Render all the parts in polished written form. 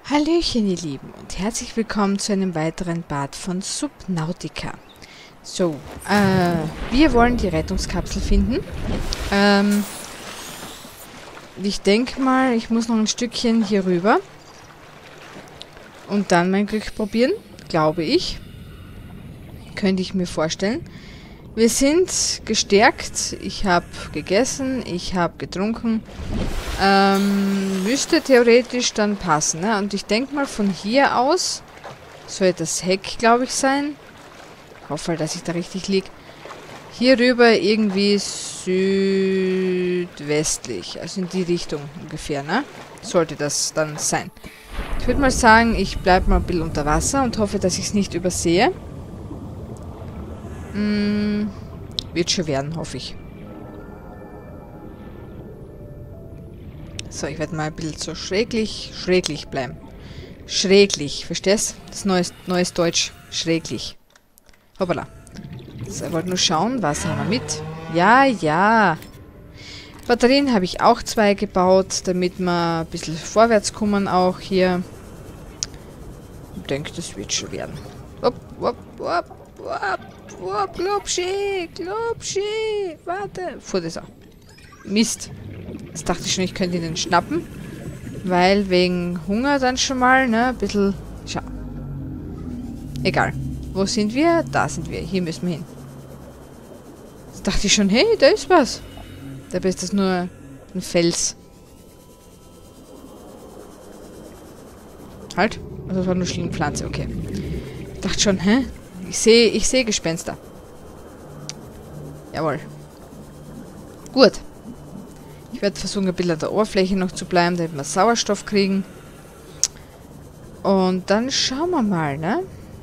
Hallöchen ihr Lieben und herzlich willkommen zu einem weiteren Part von Subnautica. So, wir wollen die Rettungskapsel finden. Ich denke mal, ich muss noch ein Stückchen hier rüber und dann mein Glück probieren, glaube ich. Könnte ich mir vorstellen. Wir sind gestärkt, ich habe gegessen, ich habe getrunken. Müsste theoretisch dann passen, ne? Und ich denke mal, von hier aus soll das Heck, glaube ich, sein. Ich hoffe halt, dass ich da richtig liege. Hier rüber irgendwie südwestlich, also in die Richtung ungefähr, ne? Sollte das dann sein. Ich würde mal sagen, ich bleibe mal ein bisschen unter Wasser und hoffe, dass ich es nicht übersehe. Wird schon werden, hoffe ich. So, ich werde mal ein bisschen so schräglich bleiben. Schräglich, verstehst? Das neues Deutsch. Schräglich. Hoppala. So, ich wollte nur schauen, was haben wir mit? Ja. Batterien habe ich auch 2 gebaut, damit wir ein bisschen vorwärts kommen auch hier. Ich denke, das wird schon werden. Glubschi, warte. Fuhr das auch. Mist. Jetzt dachte ich schon, ich könnte ihn schnappen. Weil wegen Hunger dann schon mal, ne, ein bisschen... Schau. Egal. Wo sind wir? Da sind wir. Hier müssen wir hin. Jetzt dachte ich schon, hey, da ist was. Dabei ist das nur ein Fels. Halt. Also das war nur Schlingpflanze, okay. Ich dachte schon, hä? Ich sehe Gespenster. Jawohl. Gut. Ich werde versuchen, ein bisschen an der Oberfläche noch zu bleiben, damit wir Sauerstoff kriegen. Und dann schauen wir mal, ne?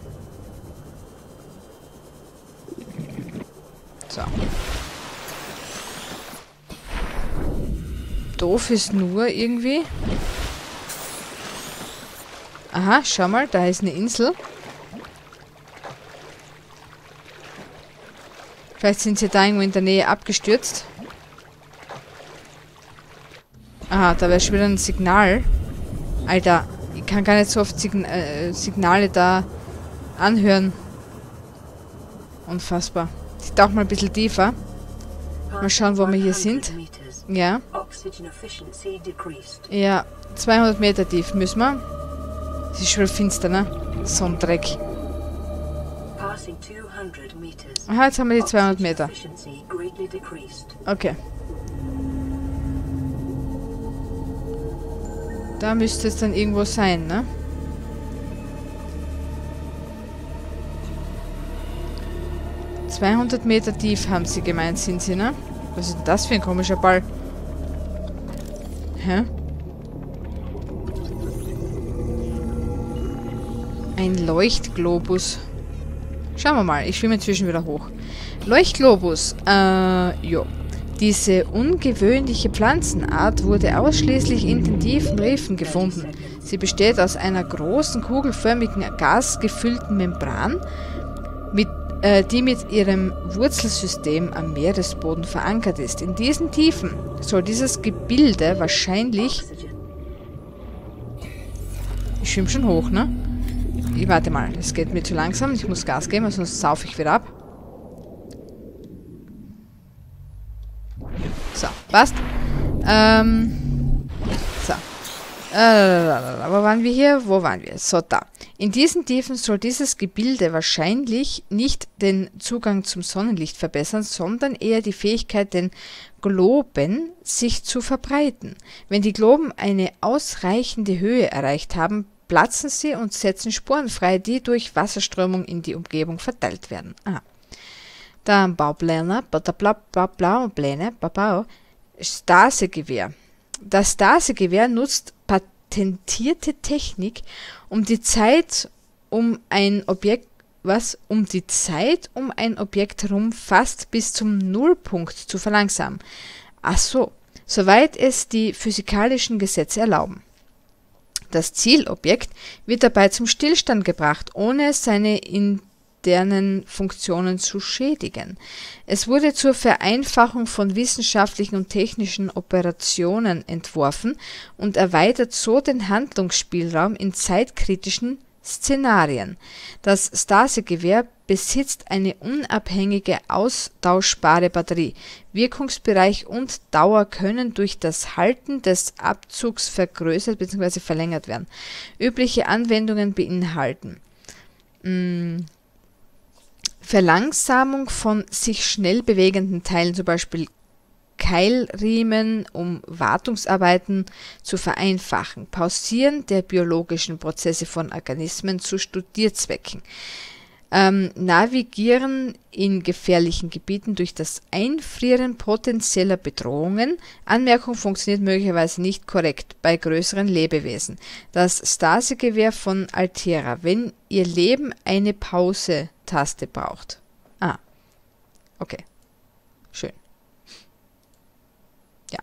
So. Doof ist nur irgendwie... Aha, schau mal, da ist eine Insel. Vielleicht sind sie da irgendwo in der Nähe abgestürzt. Aha, da wäre schon wieder ein Signal. Alter, ich kann gar nicht so oft Signale da anhören. Unfassbar. Ich tauche mal ein bisschen tiefer. Mal schauen, wo wir hier sind. Ja. Ja, 200 Meter tief müssen wir. Es ist schon finster, ne? So ein Dreck. Aha, jetzt haben wir die 200 Meter. Okay. Da müsste es dann irgendwo sein, ne? ...200 Meter tief, haben sie gemeint, sind sie, ne? Was ist denn das für ein komischer Ball? Hä? Ein Leuchtglobus. Schauen wir mal, ich schwimme inzwischen wieder hoch. Leuchtglobus, jo. Diese ungewöhnliche Pflanzenart wurde ausschließlich in den tiefen Riefen gefunden. Sie besteht aus einer großen, kugelförmigen, gasgefüllten Membran, die mit ihrem Wurzelsystem am Meeresboden verankert ist. In diesen Tiefen soll dieses Gebilde wahrscheinlich... Ich schwimme schon hoch, ne? Ich warte mal, es geht mir zu langsam. Ich muss Gas geben, sonst saufe ich wieder ab. So, passt. So. Wo waren wir hier? Wo waren wir? So, da. In diesen Tiefen soll dieses Gebilde wahrscheinlich nicht den Zugang zum Sonnenlicht verbessern, sondern eher die Fähigkeit, den Globen sich zu verbreiten. Wenn die Globen eine ausreichende Höhe erreicht haben, platzen sie und setzen Sporen frei, die durch Wasserströmung in die Umgebung verteilt werden. Aha. Dann Baupläne, Pläne, Stasegewehr. Das Stasegewehr nutzt patentierte Technik, um die Zeit um ein Objekt herum fast bis zum Nullpunkt zu verlangsamen. Ach so, soweit es die physikalischen Gesetze erlauben. Das Zielobjekt wird dabei zum Stillstand gebracht, ohne seine externen Funktionen zu schädigen. Es wurde zur Vereinfachung von wissenschaftlichen und technischen Operationen entworfen und erweitert so den Handlungsspielraum in zeitkritischen Szenarien. Das Stasi-Gewehr besitzt eine unabhängige austauschbare Batterie. Wirkungsbereich und Dauer können durch das Halten des Abzugs vergrößert bzw. verlängert werden. Übliche Anwendungen beinhalten Verlangsamung von sich schnell bewegenden Teilen, zum Beispiel Keilriemen, um Wartungsarbeiten zu vereinfachen, Pausieren der biologischen Prozesse von Organismen zu Studierzwecken, Navigieren in gefährlichen Gebieten durch das Einfrieren potenzieller Bedrohungen. Anmerkung: funktioniert möglicherweise nicht korrekt bei größeren Lebewesen. Das Stasi-Gewehr von Altera, wenn Ihr Leben eine Pause-Taste braucht. Ah, okay, schön. Ja.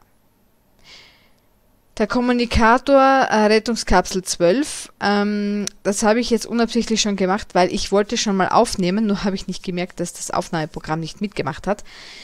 Der Kommunikator Rettungskapsel 12, das habe ich jetzt unabsichtlich schon gemacht, weil ich wollte schon mal aufnehmen, nur habe ich nicht gemerkt, dass das Aufnahmeprogramm nicht mitgemacht hat.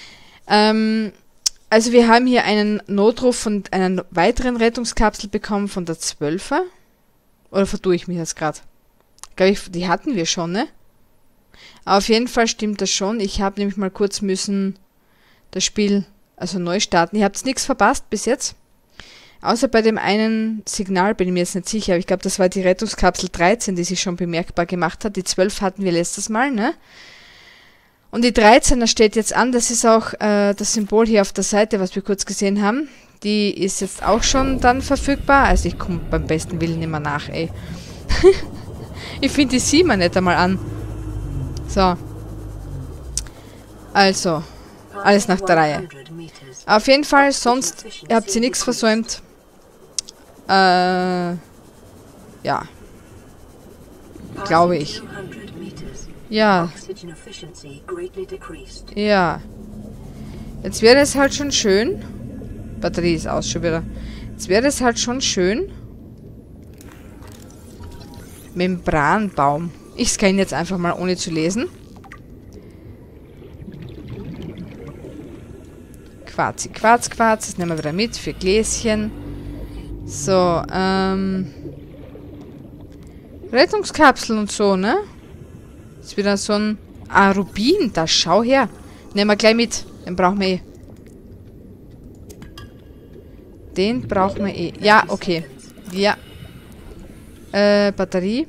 Also wir haben hier einen Notruf von einer weiteren Rettungskapsel bekommen von der 12er. Oder vertue ich mich jetzt gerade? Glaube ich, die hatten wir schon, ne? Aber auf jeden Fall stimmt das schon. Ich habe nämlich mal kurz müssen das Spiel neu starten. Ihr habt nichts verpasst bis jetzt. Außer bei dem einen Signal bin ich mir jetzt nicht sicher, aber ich glaube, das war die Rettungskapsel 13, die sich schon bemerkbar gemacht hat. Die 12 hatten wir letztes Mal, ne? Und die 13er steht jetzt an, das ist auch das Symbol hier auf der Seite, was wir kurz gesehen haben. Die ist jetzt auch schon dann verfügbar. Also ich komme beim besten Willen immer nach, ey. Ich finde die 7er nicht einmal an. So. Also, alles nach der Reihe. Auf jeden Fall, sonst habt ihr nichts versäumt. Ja. Glaube ich. Ja. Ja. Jetzt wäre es halt schon schön. Batterie ist aus schon wieder. Jetzt wäre es halt schon schön. Membranbaum. Ich scanne jetzt einfach mal, ohne zu lesen. Quarzi, Quarz, Quarz. Das nehmen wir wieder mit für Gläschen. So, Rettungskapsel und so, ne? Ist wieder so ein... Ah, Rubin. Da, schau her. Nehmen wir gleich mit. Den brauchen wir eh. Den brauchen wir eh. Ja, okay. Ja. Batterie.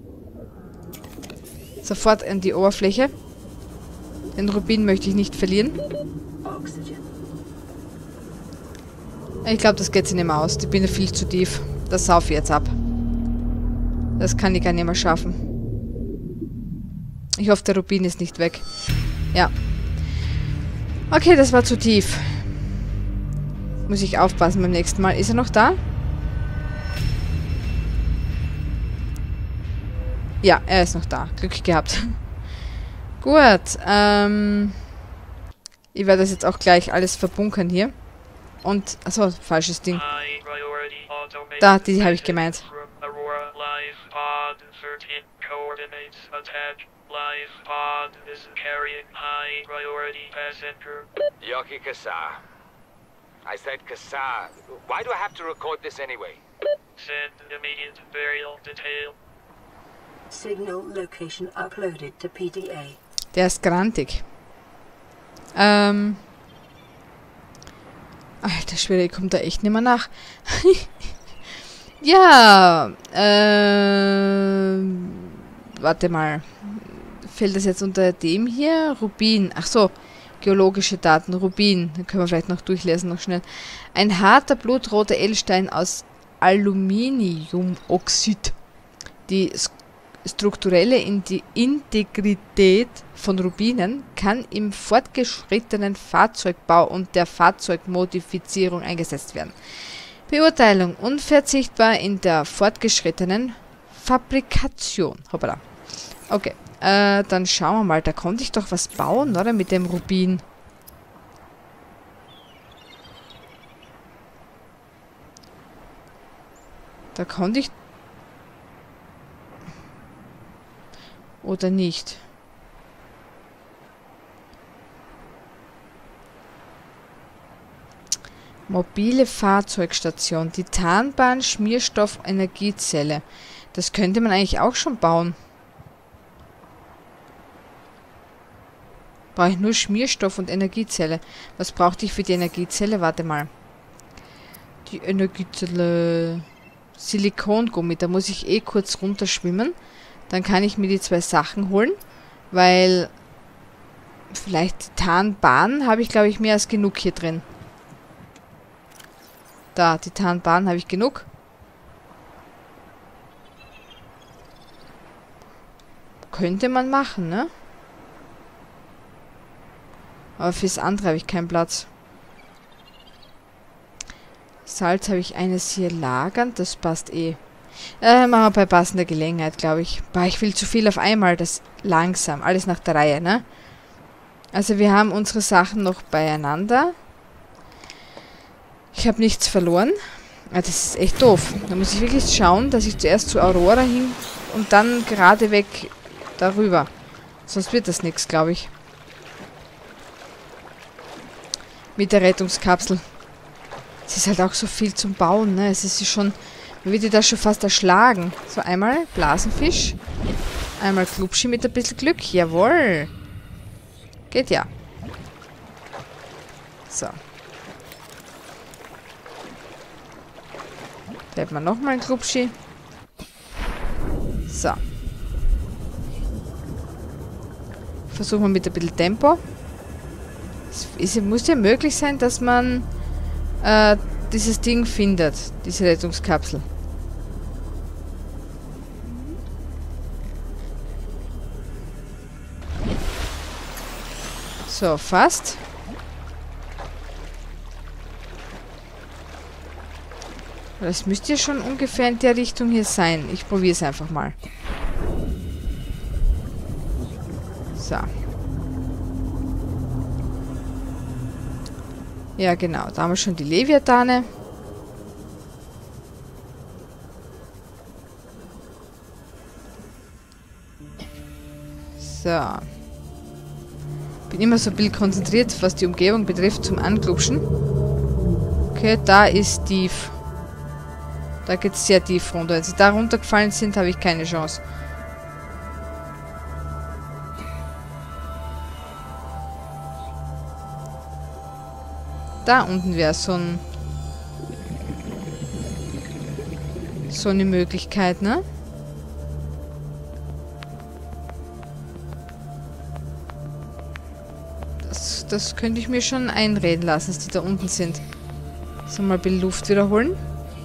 Sofort an die Oberfläche. Den Rubin möchte ich nicht verlieren. Ich glaube, das geht sich nicht mehr aus. Ich bin viel zu tief. Das sauf ich jetzt ab. Das kann ich gar nicht mehr schaffen. Ich hoffe, der Rubin ist nicht weg. Ja. Okay, das war zu tief. Muss ich aufpassen beim nächsten Mal. Ist er noch da? Ja, er ist noch da. Glück gehabt. Gut, ich werde das jetzt auch gleich alles verbunkern hier. Und, achso, falsches Ding. Da, die habe ich gemeint. Yoki Kassar. I said Kassar. Why do I have to record this anyway? Send immediate burial detail. Signal location uploaded to PDA. Der ist grantig. Alter Schwede, ich komme da echt nicht mehr nach. Ja, warte mal. Fällt das jetzt unter dem hier? Rubin. Ach so, geologische Daten. Rubin. Dann können wir vielleicht noch durchlesen, noch schnell. Ein harter, blutroter Edelstein aus Aluminiumoxid. Die strukturelle Integrität von Rubinen kann im fortgeschrittenen Fahrzeugbau und der Fahrzeugmodifizierung eingesetzt werden. Beurteilung: unverzichtbar in der fortgeschrittenen Fabrikation. Hoppala. Okay, dann schauen wir mal. Da konnte ich doch was bauen, oder? Mit dem Rubin. Da konnte ich... Oder nicht. Mobile Fahrzeugstation. Titanbahn, Schmierstoff, Energiezelle. Das könnte man eigentlich auch schon bauen. Brauche ich nur Schmierstoff und Energiezelle. Was brauchte ich für die Energiezelle? Warte mal. Die Energiezelle. Silikongummi. Da muss ich eh kurz runterschwimmen. Dann kann ich mir die 2 Sachen holen. Weil vielleicht Titanbahn habe ich, glaube ich, mehr als genug hier drin. Da, Titanbahn habe ich genug. Könnte man machen, ne? Aber fürs andere habe ich keinen Platz. Salz habe ich eines hier lagern. Das passt eh. Machen wir bei passender Gelegenheit, glaube ich. Boah, ich will zu viel auf einmal. Das langsam. Alles nach der Reihe, ne? Also wir haben unsere Sachen noch beieinander. Ich habe nichts verloren. Das ist echt doof. Da muss ich wirklich schauen, dass ich zuerst zu Aurora hin und dann gerade weg darüber. Sonst wird das nichts, glaube ich. Mit der Rettungskapsel. Es ist halt auch so viel zum Bauen, ne? Es ist schon... Man wird die da schon fast erschlagen. So, einmal Blasenfisch. Einmal Klubschi mit ein bisschen Glück. Jawohl. Geht ja. So. Bleibt man nochmal ein Klubschi. So. Versuchen wir mit ein bisschen Tempo. Es muss ja möglich sein, dass man dieses Ding findet. Diese Rettungskapsel. So, fast. Das müsste ja schon ungefähr in der Richtung hier sein. Ich probiere es einfach mal. So. Ja, genau. Da haben wir schon die Leviathane. So. Bin immer so ein bisschen konzentriert, was die Umgebung betrifft, zum Anklupschen. Okay, da ist tief. Da geht es sehr tief runter. Wenn sie da runtergefallen sind, habe ich keine Chance. Da unten wäre so eine Möglichkeit, ne? Das könnte ich mir schon einreden lassen, dass die da unten sind. So, mal ein bisschen Luft wiederholen.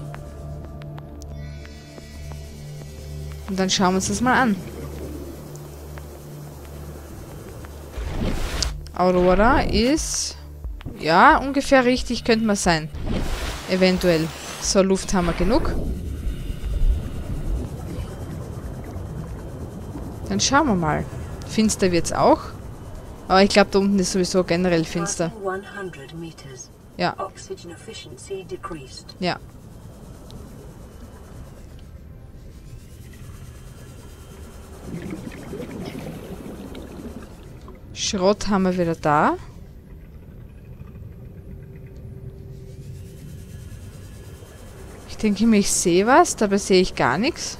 Und dann schauen wir uns das mal an. Aurora ist... Ja, ungefähr richtig könnte man sein. Eventuell. So, Luft haben wir genug. Dann schauen wir mal. Finster wird's auch. Aber ich glaube, da unten ist sowieso generell finster. Ja. Ja. Schrott haben wir wieder da. Ich denke mir, ich sehe was, dabei sehe ich gar nichts.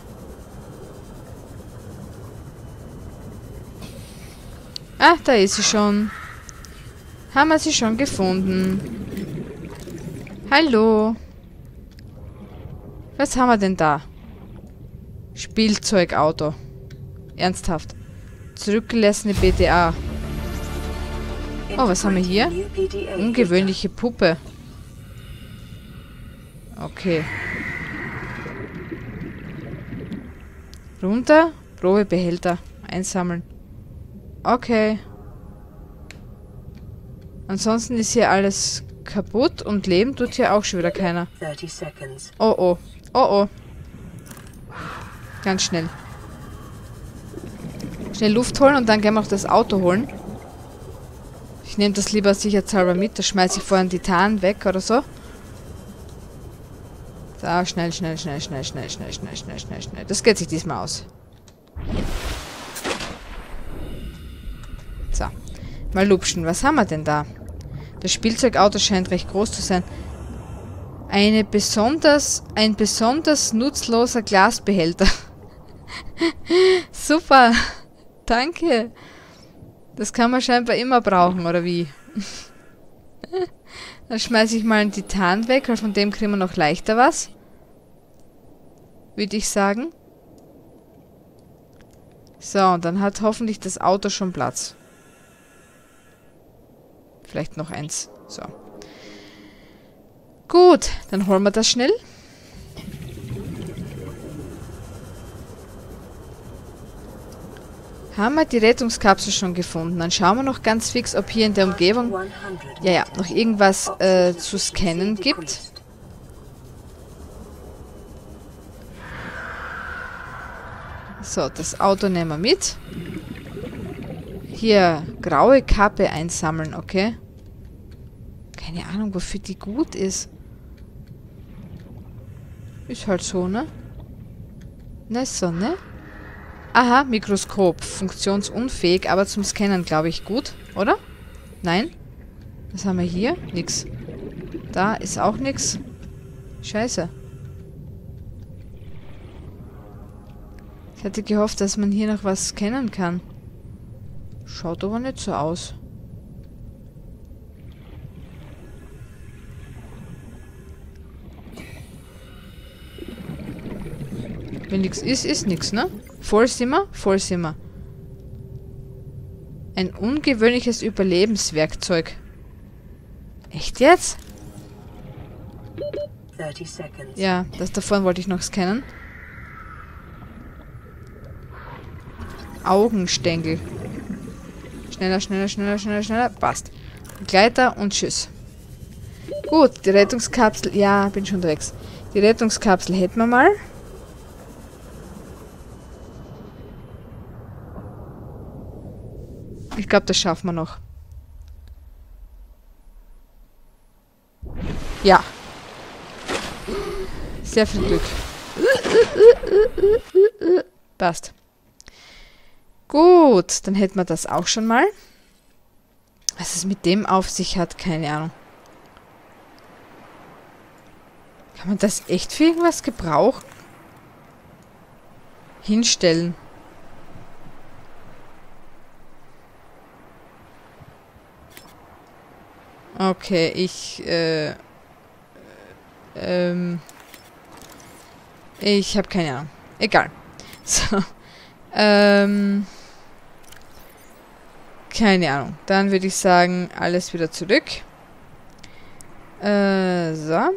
Ah, da ist sie schon. Haben wir sie schon gefunden. Hallo. Was haben wir denn da? Spielzeugauto. Ernsthaft. Zurückgelassene BTA. Oh, was haben wir hier? Ungewöhnliche Puppe. Okay. Runter. Probebehälter. Einsammeln. Okay. Ansonsten ist hier alles kaputt und leben tut hier auch schon wieder keiner. Oh oh. Oh oh. Ganz schnell. Schnell Luft holen und dann gehen wir auch das Auto holen. Ich nehme das lieber sicherheitshalber mit. Da schmeiße ich vorher einen Titan weg oder so. Da, schnell, schnell, schnell, schnell, schnell, schnell, schnell, schnell, schnell, schnell. Das geht sich diesmal aus. So. Mal lupschen. Was haben wir denn da? Das Spielzeugauto scheint recht groß zu sein. Ein besonders nutzloser Glasbehälter. Super. Danke. Das kann man scheinbar immer brauchen, oder wie? Dann schmeiße ich mal einen Titan weg, weil von dem kriegen wir noch leichter was. Würde ich sagen. So, und dann hat hoffentlich das Auto schon Platz. Vielleicht noch eins. So. Gut, dann holen wir das schnell. Haben wir die Rettungskapsel schon gefunden? Dann schauen wir noch ganz fix, ob hier in der Umgebung noch irgendwas zu scannen gibt. So, das Auto nehmen wir mit. Hier, graue Kappe einsammeln, okay? Keine Ahnung, wofür die gut ist. Ist halt so, ne? Ne, so, ne? Aha, Mikroskop. Funktionsunfähig, aber zum Scannen, glaube ich, gut, oder? Nein? Was haben wir hier? Nix. Da ist auch nix. Scheiße. Ich hatte gehofft, dass man hier noch was scannen kann. Schaut aber nicht so aus. Wenn nichts ist, ist nichts, ne? Voll sind wir? Voll sind wir. Ein ungewöhnliches Überlebenswerkzeug. Echt jetzt? 30 seconds. Ja, das da vorne wollte ich noch scannen. Augenstängel. Schneller, schneller, schneller, schneller, schneller. Passt. Gleiter und tschüss. Gut, die Rettungskapsel. Ja, bin schon unterwegs. Die Rettungskapsel hätten wir mal. Ich glaube, das schaffen wir noch. Ja. Sehr viel Glück. Passt. Gut, dann hätten wir das auch schon mal. Was es mit dem auf sich hat, keine Ahnung. Kann man das echt für irgendwas gebrauchen? Hinstellen. Okay, ich habe keine Ahnung. Egal. So. Keine Ahnung. Dann würde ich sagen, alles wieder zurück. So.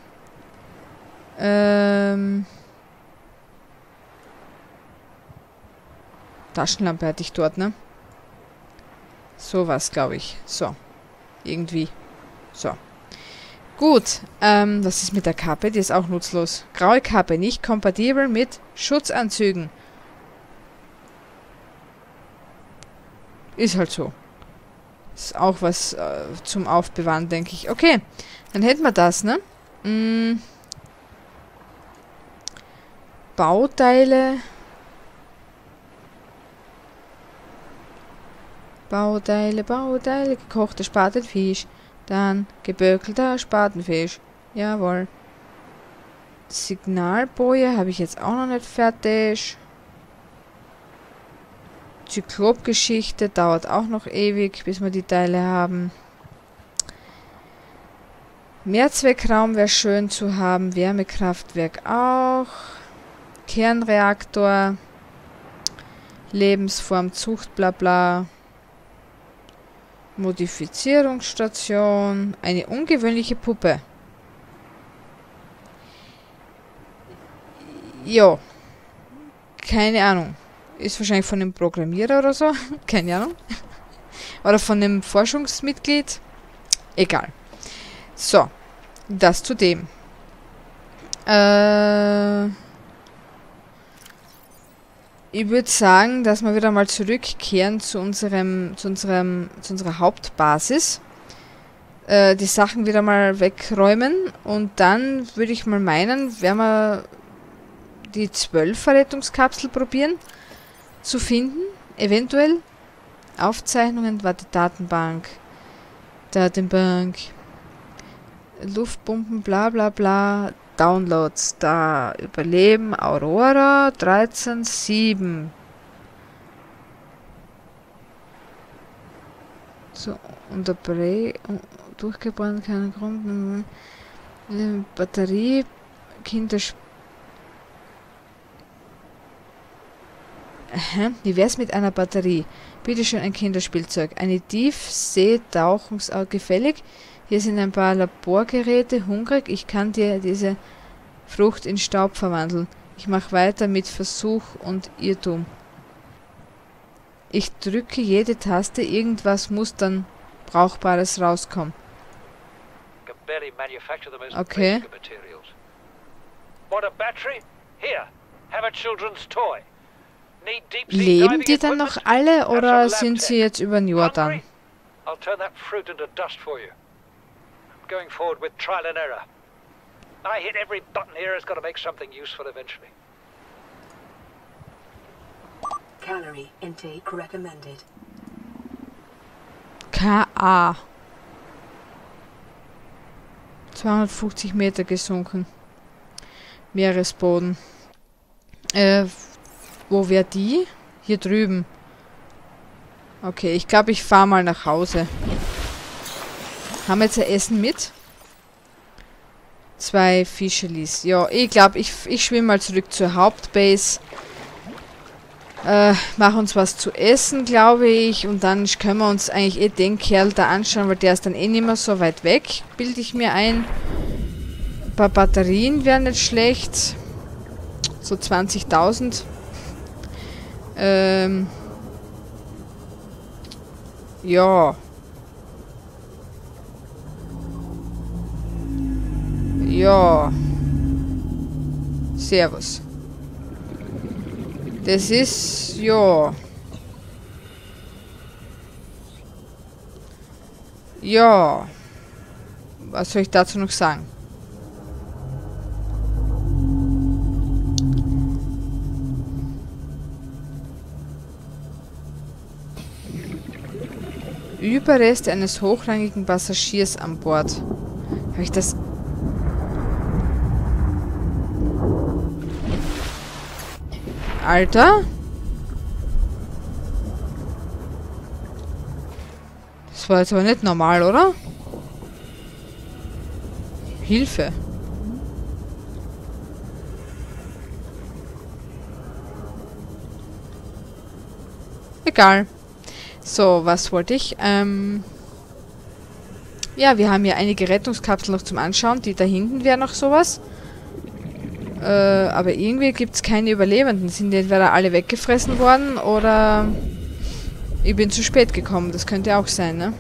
Taschenlampe hatte ich dort, ne? Sowas, glaube ich. So. Irgendwie. So. Gut. Was ist mit der Kappe? Die ist auch nutzlos. Graue Kappe, nicht kompatibel mit Schutzanzügen. Ist halt so. Ist auch was zum Aufbewahren, denke ich. Okay, dann hätten wir das, ne? Bauteile. Bauteile. Gekochter Spatenfisch. Dann gebökelter Spatenfisch. Jawohl. Signalboje habe ich jetzt auch noch nicht fertig. Zyklopgeschichte dauert auch noch ewig, bis wir die Teile haben. Mehrzweckraum wäre schön zu haben. Wärmekraftwerk auch. Kernreaktor. Lebensform, Zucht, bla bla. Modifizierungsstation. Eine ungewöhnliche Puppe. Jo. Keine Ahnung. Ist wahrscheinlich von dem Programmierer oder so. Keine Ahnung. Oder von dem Forschungsmitglied. Egal. So. Das zu dem. Ich würde sagen, dass wir wieder mal zurückkehren zu unserer Hauptbasis. Die Sachen wieder mal wegräumen. Und dann würde ich mal meinen, werden wir die 12er Rettungskapsel probieren zu finden, eventuell. Aufzeichnungen, warte, Datenbank. Luftpumpen, bla bla bla. Downloads, da. Überleben, Aurora, 13,7. So, Unterbrech, durchgebrannt, keinen Grund. Batterie, Kinderspiel. Wie wär's mit einer Batterie? Bitte schön ein Kinderspielzeug. Eine Tiefseetauchungsauge gefällig. Hier sind ein paar Laborgeräte. Hungrig? Ich kann dir diese Frucht in Staub verwandeln. Ich mache weiter mit Versuch und Irrtum. Ich drücke jede Taste. Irgendwas muss dann Brauchbares rauskommen. Okay. Want a battery? Here, have a children's toy. Leben die dann noch alle oder sind sie jetzt über ein Jahr dann? I'll turn that fruit into dust for you. Going forward with trial and error. I hit every button here has got to make something useful eventually. Calorie intake recommended. KA. 250 Meter gesunken. Meeresboden. Wo wäre die? Hier drüben. Okay, ich glaube, ich fahre mal nach Hause. Haben wir jetzt ein Essen mit? 2 Fischelis. Ja, ich glaube, ich schwimme mal zurück zur Hauptbase. Mach uns was zu essen, glaube ich. Und dann können wir uns eigentlich den Kerl da anschauen, weil der ist dann nicht mehr so weit weg. Bilde ich mir ein. Ein paar Batterien wären nicht schlecht. So 20.000. Ja. Ja. Servus. Das ist, ja. Ja. Was soll ich dazu noch sagen? Überreste eines hochrangigen Passagiers an Bord. Habe ich das... Alter? Das war jetzt aber nicht normal, oder? Hilfe. Egal. So, was wollte ich? Ja, wir haben hier einige Rettungskapseln noch zum Anschauen. Die da hinten wäre noch sowas. Aber irgendwie gibt es keine Überlebenden. Sind die entweder alle weggefressen worden oder ich bin zu spät gekommen. Das könnte auch sein, ne?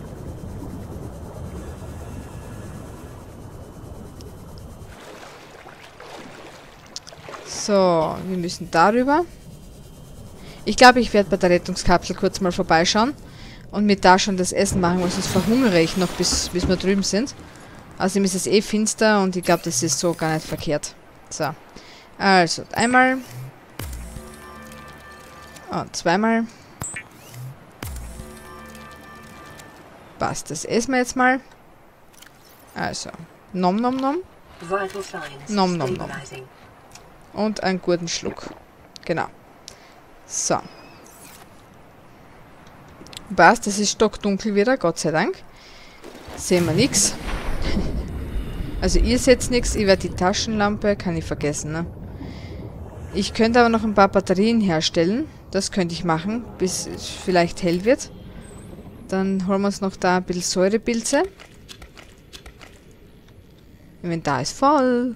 So, wir müssen darüber. Ich glaube, ich werde bei der Rettungskapsel kurz mal vorbeischauen und mir da schon das Essen machen, weil sonst verhungere ich noch, bis wir drüben sind. Außerdem ist es eh finster und ich glaube, das ist so gar nicht verkehrt. So, also einmal und zweimal. Passt, das essen wir jetzt mal. Also, nom nom nom. Nom nom nom. Und einen guten Schluck. Genau. So. Passt, das ist stockdunkel wieder, Gott sei Dank. Sehen wir nichts. Also ihr seht nichts, ich werde die Taschenlampe, kann ich vergessen, ne? Ich könnte aber noch ein paar Batterien herstellen. Das könnte ich machen, bis es vielleicht hell wird. Dann holen wir uns noch da ein bisschen Säurepilze. Inventar ist voll.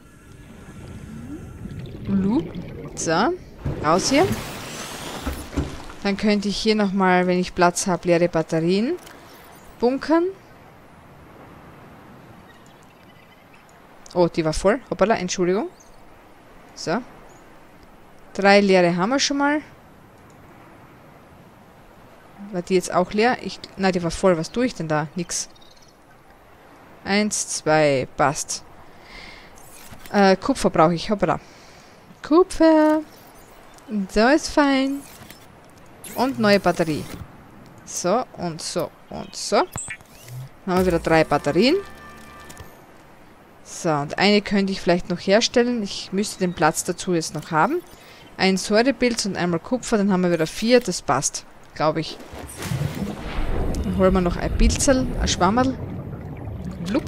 So, raus hier. Dann könnte ich hier nochmal, wenn ich Platz habe, leere Batterien bunkern. Oh, die war voll. Hoppala, Entschuldigung. So. 3 leere haben wir schon mal. War die jetzt auch leer? Nein, die war voll. Was tue ich denn da? Nix. 1, 2, passt. Kupfer brauche ich. Hoppala. Kupfer. So ist fein. Und neue Batterie. So und so und so. Dann haben wir wieder 3 Batterien. So, und eine könnte ich vielleicht noch herstellen. Ich müsste den Platz dazu jetzt noch haben. Ein Säurepilz und einmal Kupfer, dann haben wir wieder 4. Das passt, glaube ich. Dann holen wir noch ein Pilzerl, ein Schwammerl. Blub.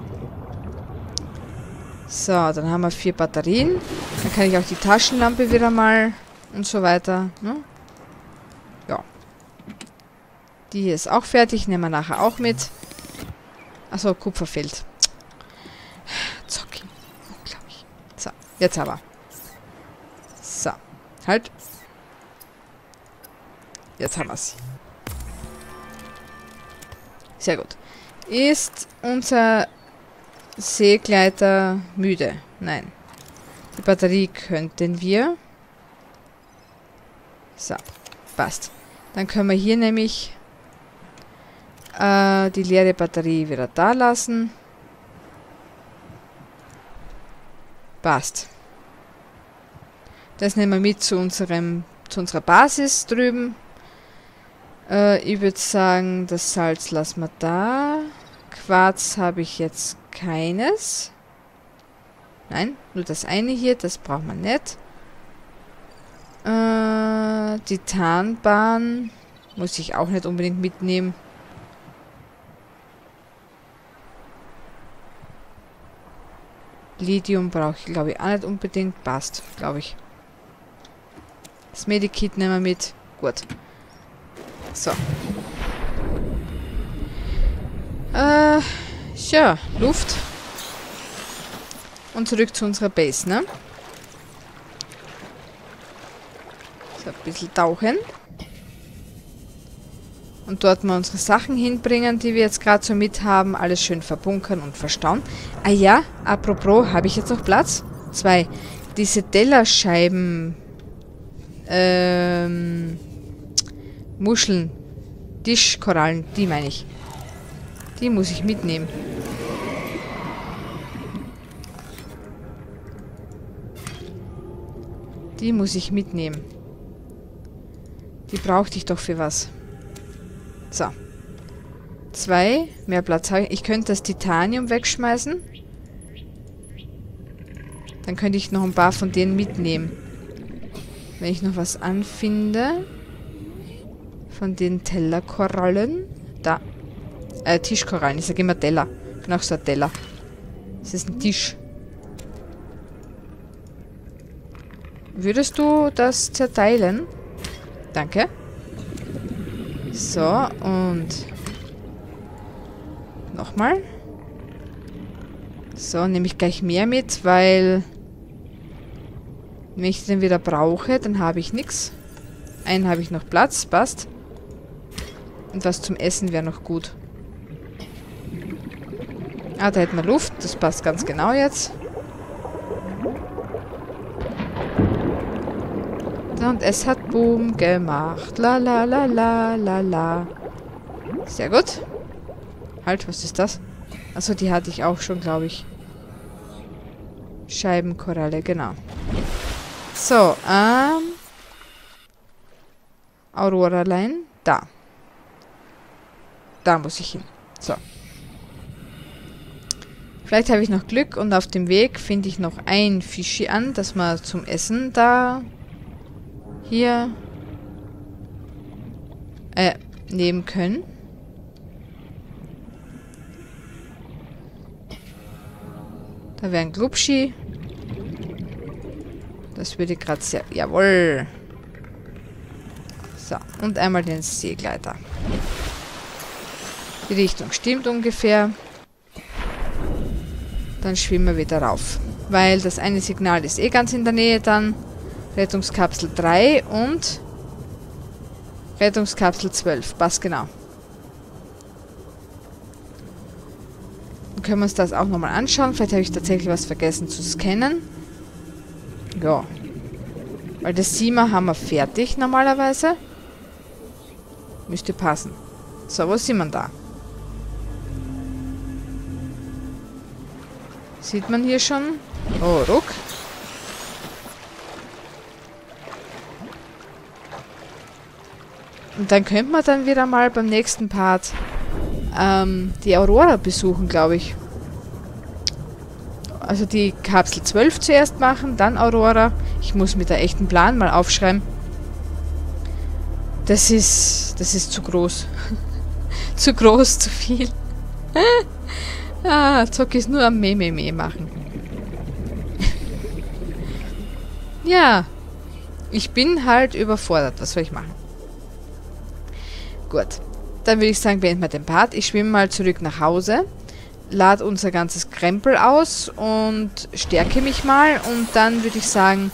So, dann haben wir 4 Batterien. Dann kann ich auch die Taschenlampe wieder mal und so weiter. Ne? Ja. Die hier ist auch fertig. Nehmen wir nachher auch mit. Achso, Kupfer fehlt. Zocki. Unglaublich. So, jetzt aber. So, halt. Jetzt haben wir es. Sehr gut. Ist unser Seegleiter müde? Nein. Die Batterie könnten wir. So, passt. Dann können wir hier nämlich die leere Batterie wieder da lassen. Passt. Das nehmen wir mit zu unserer Basis drüben. Ich würde sagen, das Salz lassen wir da. Quarz habe ich jetzt keines. Nein, nur das eine hier, das braucht man nicht. Die Tarnbahn muss ich auch nicht unbedingt mitnehmen. Lithium brauche ich, glaube ich, auch nicht unbedingt. Passt, glaube ich. Das Medikit nehmen wir mit. Gut. So. Ja, Luft. Und zurück zu unserer Base, ne? So, ein bisschen tauchen. Und dort mal unsere Sachen hinbringen, die wir jetzt gerade so mit haben. Alles schön verbunkern und verstauen. Ah ja, apropos, habe ich jetzt noch Platz? 2. Diese Tellerscheiben... Muscheln. Tischkorallen, die meine ich. Die muss ich mitnehmen. Die muss ich mitnehmen. Die brauchte ich doch für was. So. 2. Mehr Platz habe ich. Ich könnte das Titanium wegschmeißen. Dann könnte ich noch ein paar von denen mitnehmen. Wenn ich noch was anfinde. Von den Tellerkorallen. Da. Tischkorallen. Ich sage immer Teller. Ich bin auch so ein Teller. Das ist ein Tisch. Würdest du das zerteilen? Danke. So, und nochmal. So, nehme ich gleich mehr mit, weil wenn ich den wieder brauche, dann habe ich nichts. Einen habe ich noch Platz, passt. Und was zum Essen wäre noch gut. Ah, da hätten wir Luft, das passt ganz genau jetzt. Und es hat Boom gemacht. La la la la la la. Sehr gut. Halt, was ist das? Achso, die hatte ich auch schon, glaube ich. Scheibenkoralle, genau. So, Aurora-Line. Da. Da muss ich hin. So. Vielleicht habe ich noch Glück und auf dem Weg finde ich noch ein Fischi an, das wir zum Essen da hier nehmen können. Da wäre ein Glubschi. Das würde gerade sehr... Jawohl. So, und einmal den Seegleiter. Die Richtung stimmt ungefähr. Dann schwimmen wir wieder rauf. Weil das eine Signal ist eh ganz in der Nähe dann. Rettungskapsel 3 und Rettungskapsel 12. Passt genau. Dann können wir uns das auch nochmal anschauen. Vielleicht habe ich tatsächlich was vergessen zu scannen. Ja. Weil das 7er haben wir fertig normalerweise. Müsste passen. So, wo sind wir da? Sieht man hier schon? Oh, ruck. Und dann könnte man dann wieder mal beim nächsten Part die Aurora besuchen, glaube ich. Also die Kapsel 12 zuerst machen, dann Aurora. Ich muss mit der echten Plan mal aufschreiben. Das ist zu groß. Zu groß, zu viel. Zocki ist nur am Meh machen. Ja, ich bin halt überfordert. Was soll ich machen? Gut, dann würde ich sagen, beenden wir den Part. Ich schwimme mal zurück nach Hause, lade unser ganzes Krempel aus und stärke mich mal. Und dann würde ich sagen,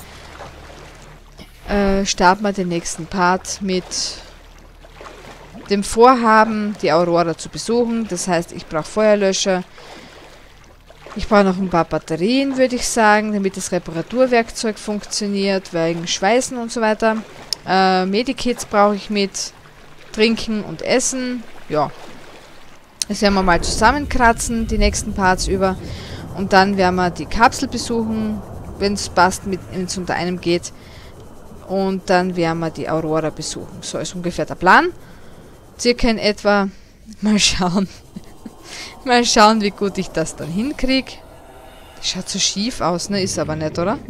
starten wir den nächsten Part mit dem Vorhaben, die Aurora zu besuchen. Das heißt, ich brauche Feuerlöscher. Ich brauche noch ein paar Batterien, würde ich sagen, damit das Reparaturwerkzeug funktioniert, wegen Schweißen und so weiter. Medikits brauche ich mit. Trinken und Essen. Ja. Das werden wir mal zusammenkratzen, die nächsten Parts über. Und dann werden wir die Kapsel besuchen, wenn es passt, wenn es unter einem geht. Und dann werden wir die Aurora besuchen. So ist ungefähr der Plan. Circa in etwa. Mal schauen. Mal schauen, wie gut ich das dann hinkriege. Schaut so schief aus, ne? Ist aber nicht, oder?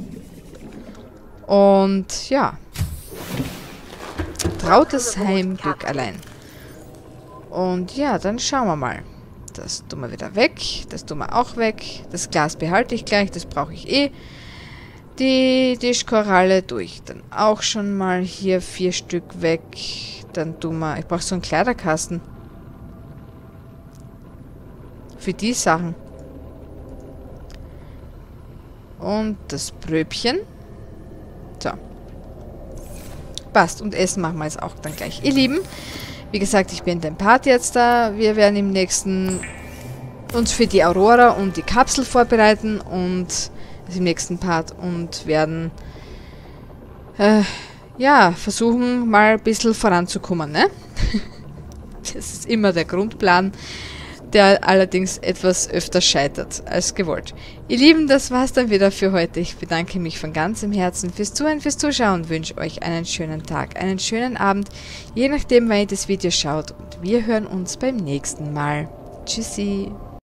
Und ja. Trautes Heimglück allein. Und ja, dann schauen wir mal. Das tun wir wieder weg. Das tun wir auch weg. Das Glas behalte ich gleich. Das brauche ich eh. Die Tischkoralle tue ich dann auch schon mal hier 4 Stück weg. Dann tun wir... Ich brauche so einen Kleiderkasten. Für die Sachen. Und das Bröbchen. So. Passt. Und Essen machen wir jetzt auch dann gleich. Ihr Lieben, wie gesagt, ich bin den Part jetzt da. Wir werden im nächsten uns für die Aurora und die Kapsel vorbereiten und also im nächsten Part und werden ja, versuchen mal ein bisschen voranzukommen, ne? Das ist immer der Grundplan, der allerdings etwas öfter scheitert als gewollt. Ihr Lieben, das war's dann wieder für heute. Ich bedanke mich von ganzem Herzen fürs Zuhören, fürs Zuschauen und wünsche euch einen schönen Tag, einen schönen Abend, je nachdem, wann ihr das Video schaut. Und wir hören uns beim nächsten Mal. Tschüssi!